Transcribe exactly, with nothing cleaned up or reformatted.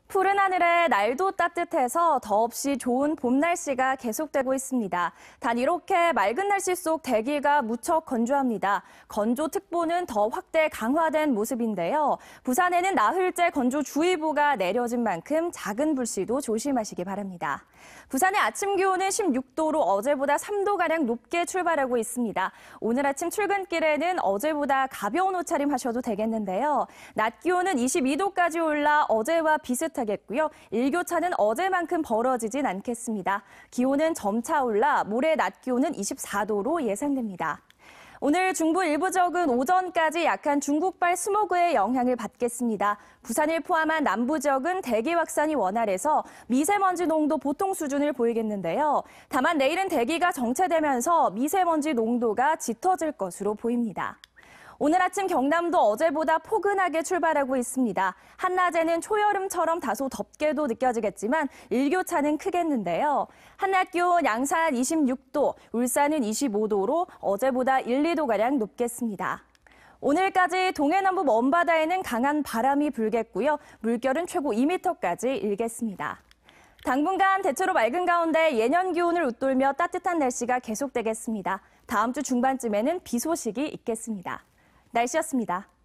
푸른 하늘에 날도 따뜻해서 더없이 좋은 봄 날씨가 계속되고 있습니다. 단 이렇게 맑은 날씨 속 대기가 무척 건조합니다. 건조특보는 더 확대 강화된 모습인데요. 부산에는 나흘째 건조주의보가 내려진 만큼 작은 불씨도 조심하시기 바랍니다. 부산의 아침 기온은 십육 도로 어제보다 삼 도가량 높게 출발하고 있습니다. 오늘 아침 출근길에는 어제보다 가벼운 옷차림 하셔도 되겠는데요. 낮 기온은 이십이 도까지 올라 어제와 비슷하겠고요. 일교차는 어제만큼 벌어지진 않겠습니다. 기온은 점차 올라 모레 낮 기온은 이십사 도로 예상됩니다. 오늘 중부 일부 지역은 오전까지 약한 중국발 스모그의 영향을 받겠습니다. 부산을 포함한 남부 지역은 대기 확산이 원활해서 미세먼지 농도 보통 수준을 보이겠는데요. 다만 내일은 대기가 정체되면서 미세먼지 농도가 짙어질 것으로 보입니다. 오늘 아침 경남도 어제보다 포근하게 출발하고 있습니다. 한낮에는 초여름처럼 다소 덥게도 느껴지겠지만 일교차는 크겠는데요. 한낮 기온 양산 이십육 도, 울산은 이십오 도로 어제보다 일, 이 도가량 높겠습니다. 오늘까지 동해남부 먼바다에는 강한 바람이 불겠고요. 물결은 최고 이 미터까지 일겠습니다. 당분간 대체로 맑은 가운데 예년 기온을 웃돌며 따뜻한 날씨가 계속되겠습니다. 다음 주 중반쯤에는 비 소식이 있겠습니다. 날씨였습니다.